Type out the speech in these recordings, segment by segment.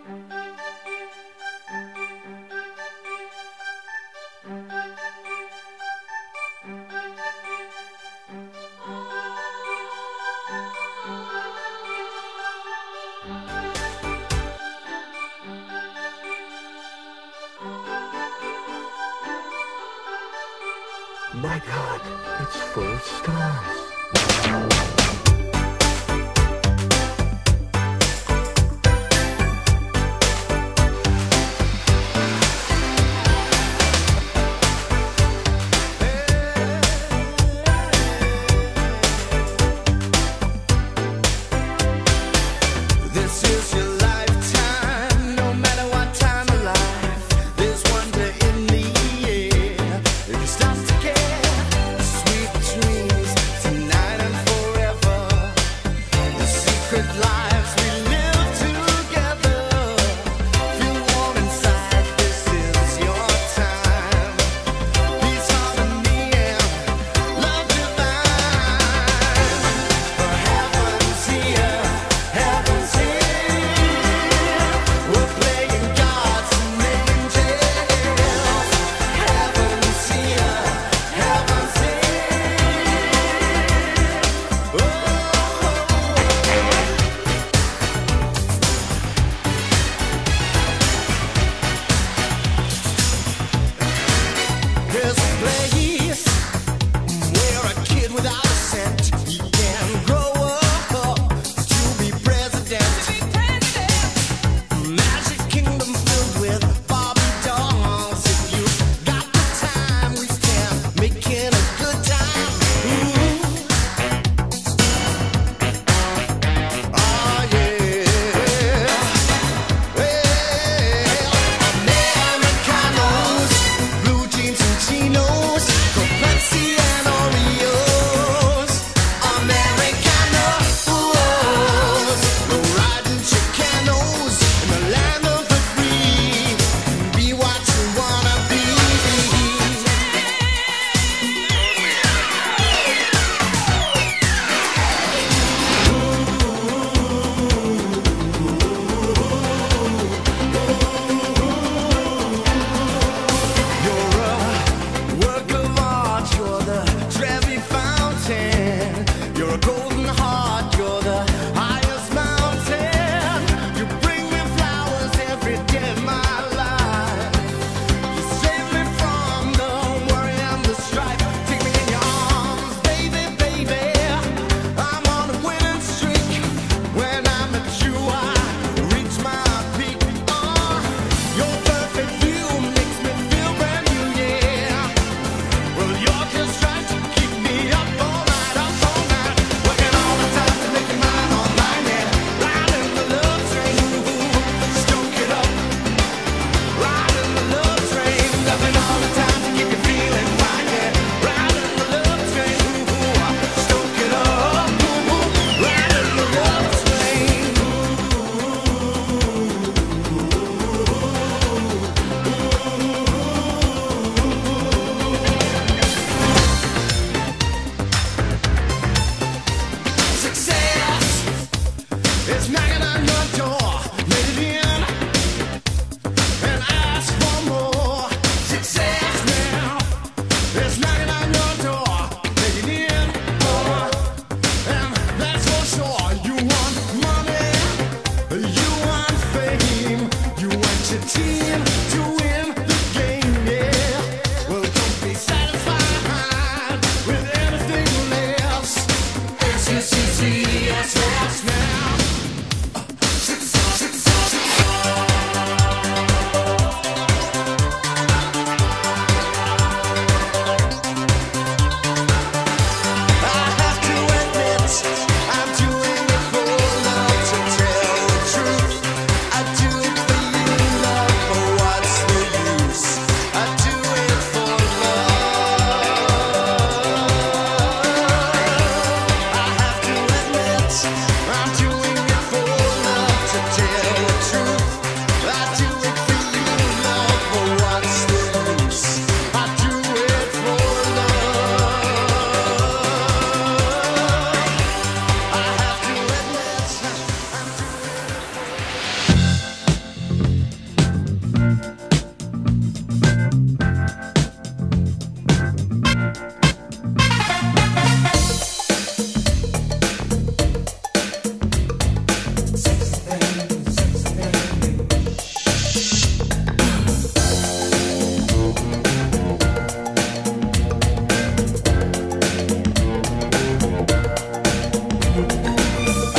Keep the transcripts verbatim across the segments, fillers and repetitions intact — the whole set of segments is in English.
My God, it's full of stars.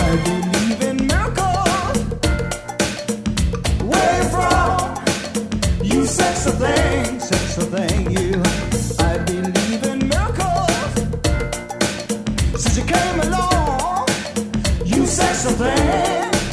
believe in miracles. Where from? You sexy thing, sexy thing, you. I believe in miracles. Since you came along, you sexy thing.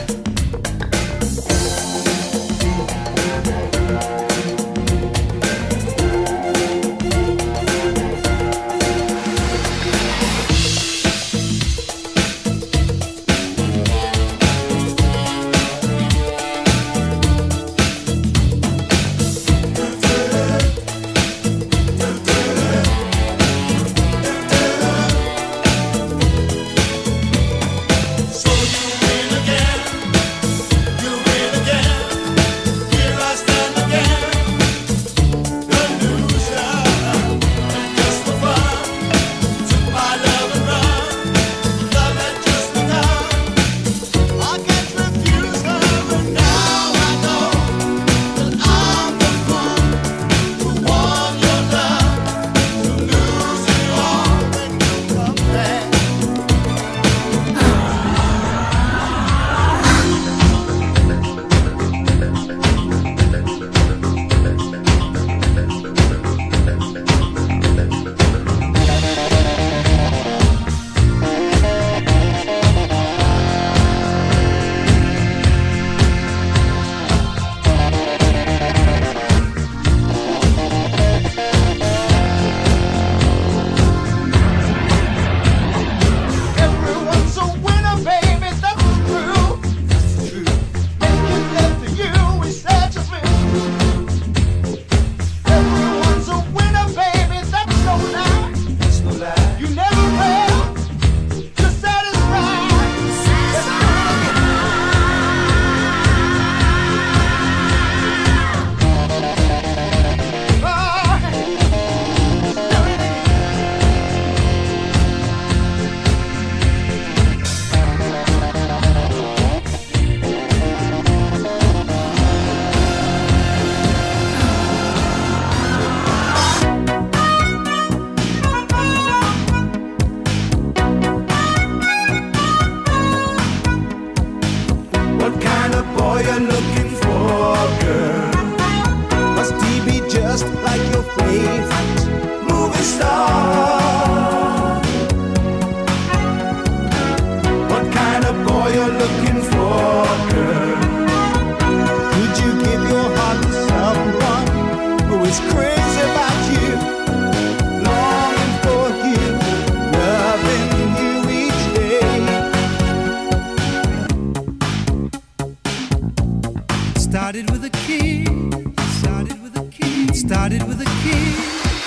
Started with a key, started with a key, started with a key.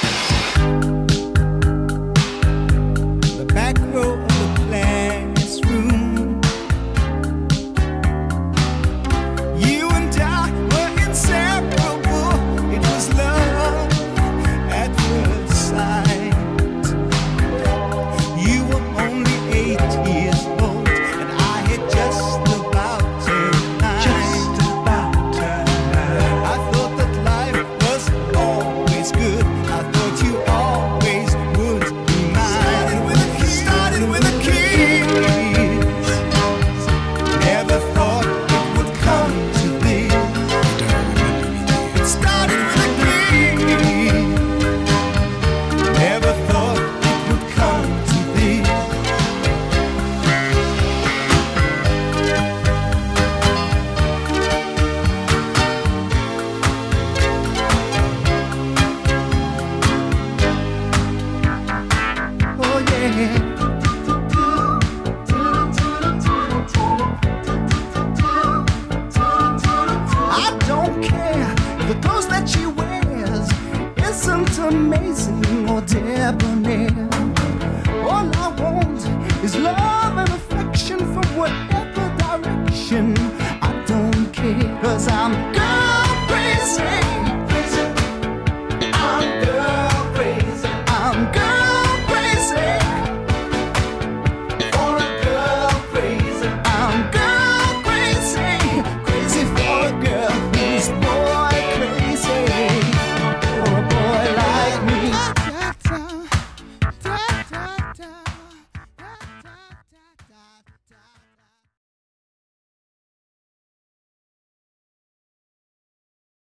The back row of the classroom. You and I were inseparable. It was love at first sight. You were only eight years old, and I had just about turned nine. Just about turned nine. I thought that life was always good. I thought you always would be mine. Started with a key. Started with a key. Never thought it would come to this. It started with a key. Never thought it would come to this. Oh yeah. I don't care if the clothes that she wears isn't amazing or debonair. All I want is love and affection from whatever direction